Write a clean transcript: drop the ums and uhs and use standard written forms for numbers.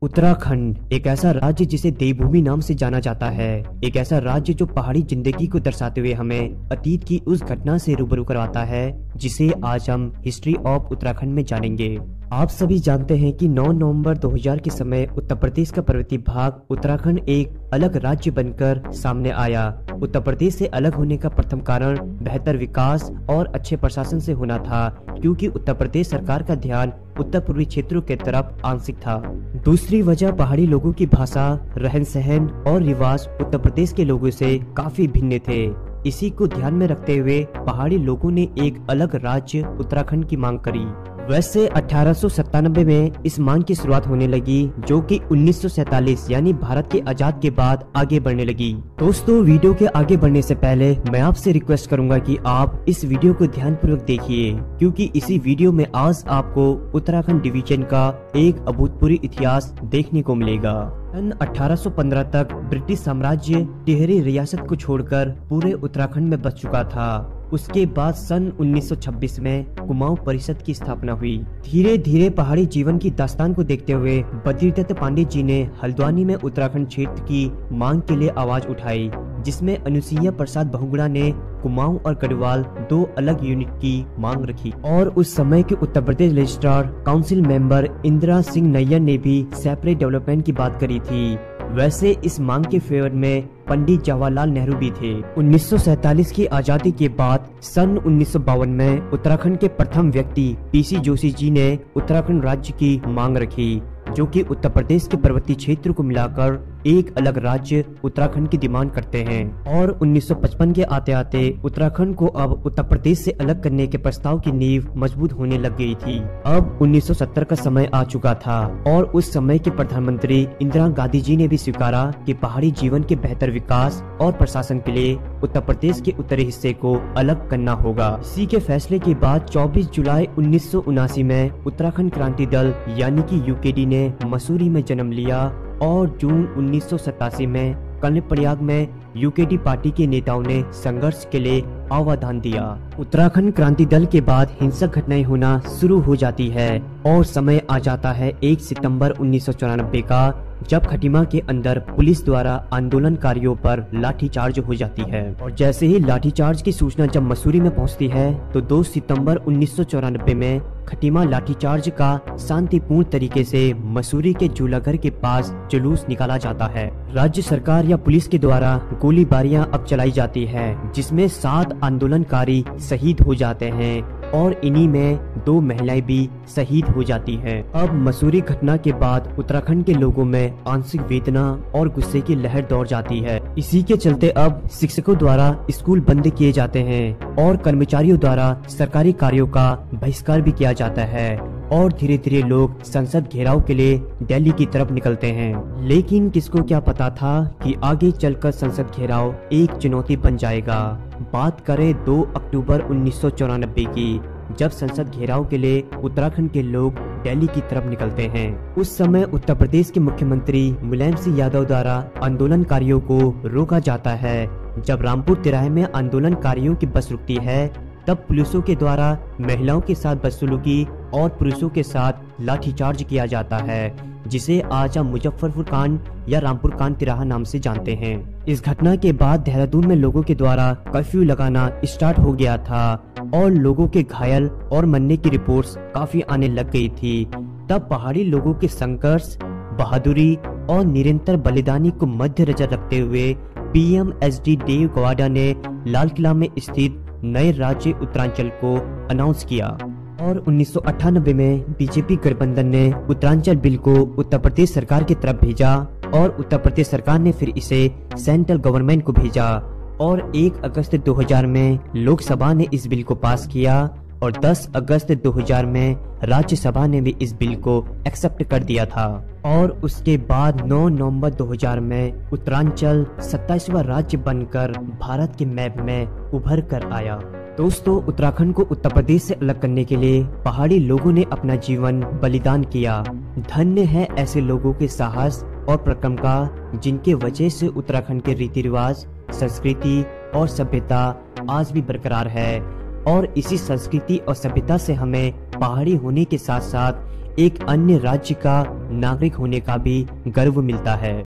उत्तराखंड एक ऐसा राज्य जिसे देवभूमि नाम से जाना जाता है। एक ऐसा राज्य जो पहाड़ी जिंदगी को दर्शाते हुए हमें अतीत की उस घटना से रूबरू करवाता है जिसे आज हम हिस्ट्री ऑफ उत्तराखंड में जानेंगे। आप सभी जानते हैं कि 9 नवंबर 2000 के समय उत्तर प्रदेश का पर्वतीय भाग उत्तराखंड एक अलग राज्य बनकर सामने आया। उत्तर प्रदेश से अलग होने का प्रथम कारण बेहतर विकास और अच्छे प्रशासन से होना था, क्योंकि उत्तर प्रदेश सरकार का ध्यान उत्तर पूर्वी क्षेत्रों के तरफ आंशिक था। दूसरी वजह पहाड़ी लोगों की भाषा, रहन सहन और रिवाज उत्तर प्रदेश के लोगों से काफी भिन्न थे। इसी को ध्यान में रखते हुए पहाड़ी लोगों ने एक अलग राज्य उत्तराखंड की मांग करी। वैसे 1897 में इस मांग की शुरुआत होने लगी, जो कि 1947 यानी भारत के आजाद के बाद आगे बढ़ने लगी। दोस्तों, वीडियो के आगे बढ़ने से पहले मैं आपसे रिक्वेस्ट करूंगा कि आप इस वीडियो को ध्यानपूर्वक देखिए, क्योंकि इसी वीडियो में आज आपको उत्तराखंड डिवीजन का एक अभूतपूर्व इतिहास देखने को मिलेगा। सन 1815 तक ब्रिटिश साम्राज्य टिहरी रियासत को छोड़कर पूरे उत्तराखंड में बस चुका था। उसके बाद सन 1926 में कुमाऊं परिषद की स्थापना हुई। धीरे धीरे पहाड़ी जीवन की दास्तान को देखते हुए बद्रीदत्त पांडे जी ने हल्द्वानी में उत्तराखंड क्षेत्र की मांग के लिए आवाज उठाई, जिसमें अनुसुईया प्रसाद बहुगुणा ने कुमाऊं और गढ़वाल 2 अलग यूनिट की मांग रखी। और उस समय के Uttar Pradesh registrar council member Indira Singh Nayyar ने भी सेपरेट डेवलपमेंट की बात करी थी। वैसे इस मांग के फेवर में पंडित जवाहरलाल नेहरू भी थे। 1947 की आजादी के बाद सन 1952 में उत्तराखंड के प्रथम व्यक्ति पीसी जोशी जी ने उत्तराखंड राज्य की मांग रखी, जो कि उत्तर प्रदेश के पर्वतीय क्षेत्र को मिलाकर एक अलग राज्य उत्तराखंड की डिमांड करते हैं। और 1955 के आते आते उत्तराखंड को अब उत्तर प्रदेश से अलग करने के प्रस्ताव की नींव मजबूत होने लग गई थी। अब 1970 का समय आ चुका था और उस समय के प्रधानमंत्री इंदिरा गांधी जी ने भी स्वीकारा कि पहाड़ी जीवन के बेहतर विकास और प्रशासन के लिए उत्तर प्रदेश के उत्तरी हिस्से को अलग करना होगा। इसी के फैसले के बाद 24 जुलाई 1979 में उत्तराखंड क्रांति दल यानी कि यूकेडी ने मसूरी में जन्म लिया और जून 1987 में कर्णप्रयाग में यूकेडी पार्टी के नेताओं ने संघर्ष के लिए आह्वान दिया। उत्तराखंड क्रांति दल के बाद हिंसक घटनाएं होना शुरू हो जाती है और समय आ जाता है 1 सितंबर 1994 का, जब खटीमा के अंदर पुलिस द्वारा आंदोलनकारियों पर लाठीचार्ज हो जाती है। और जैसे ही लाठीचार्ज की सूचना जब मसूरी में पहुंचती है तो 2 सितंबर 1994 में खटीमा लाठीचार्ज का शांतिपूर्ण तरीके से मसूरी के झूलाघर के पास जुलूस निकाला जाता है। राज्य सरकार या पुलिस के द्वारा गोलीबारियां अब चलाई जाती है, जिसमें 7 आंदोलनकारी शहीद हो जाते हैं और इन्हीं में 2 महिलाएं भी शहीद हो जाती हैं। अब मसूरी घटना के बाद उत्तराखंड के लोगों में आंशिक वेदना और गुस्से की लहर दौड़ जाती है। इसी के चलते अब शिक्षकों द्वारा स्कूल बंद किए जाते हैं और कर्मचारियों द्वारा सरकारी कार्यों का बहिष्कार भी किया जाता है और धीरे धीरे लोग संसद घेराव के लिए दिल्ली की तरफ निकलते हैं। लेकिन किसको क्या पता था कि आगे चलकर संसद घेराव एक चुनौती बन जाएगा। बात करें 2 अक्टूबर 1994 की, जब संसद घेराव के लिए उत्तराखंड के लोग दिल्ली की तरफ निकलते हैं। उस समय उत्तर प्रदेश के मुख्यमंत्री मुलायम सिंह यादव द्वारा आंदोलनकारियों को रोका जाता है। जब रामपुर तिराहे में आंदोलनकारियों की बस रुकती है, तब पुलिसों के द्वारा महिलाओं के साथ बदसलूकी और पुरुषों के साथ लाठीचार्ज किया जाता है, जिसे आज हम मुजफ्फरपुर कांड या रामपुर कांड तिराहा नाम से जानते हैं। इस घटना के बाद देहरादून में लोगों के द्वारा कर्फ्यू लगाना स्टार्ट हो गया था और लोगों के घायल और मरने की रिपोर्ट्स काफी आने लग गई थी। तब पहाड़ी लोगों के संघर्ष, बहादुरी और निरंतर बलिदानी को मध्य नजर रखते हुए PMSD देव गौड़ा ने लाल किला में स्थित नए राज्य उत्तरांचल को अनाउंस किया। और 1998 में बीजेपी गठबंधन ने उत्तरांचल बिल को उत्तर प्रदेश सरकार की तरफ भेजा और उत्तर प्रदेश सरकार ने फिर इसे सेंट्रल गवर्नमेंट को भेजा और 1 अगस्त 2000 में लोकसभा ने इस बिल को पास किया और 10 अगस्त 2000 में राज्यसभा ने भी इस बिल को एक्सेप्ट कर दिया था। और उसके बाद 9 नवंबर 2000 में उत्तरांचल 27वां राज्य बनकर भारत के मैप में उभर कर आया। दोस्तों, उत्तराखंड को उत्तर प्रदेश से अलग करने के लिए पहाड़ी लोगों ने अपना जीवन बलिदान किया। धन्य है ऐसे लोगों के साहस और पराक्रम का, जिनके वजह से उत्तराखंड के रीति रिवाज, संस्कृति और सभ्यता आज भी बरकरार है। और इसी संस्कृति और सभ्यता से हमें पहाड़ी होने के साथ साथ एक अन्य राज्य का नागरिक होने का भी गर्व मिलता है।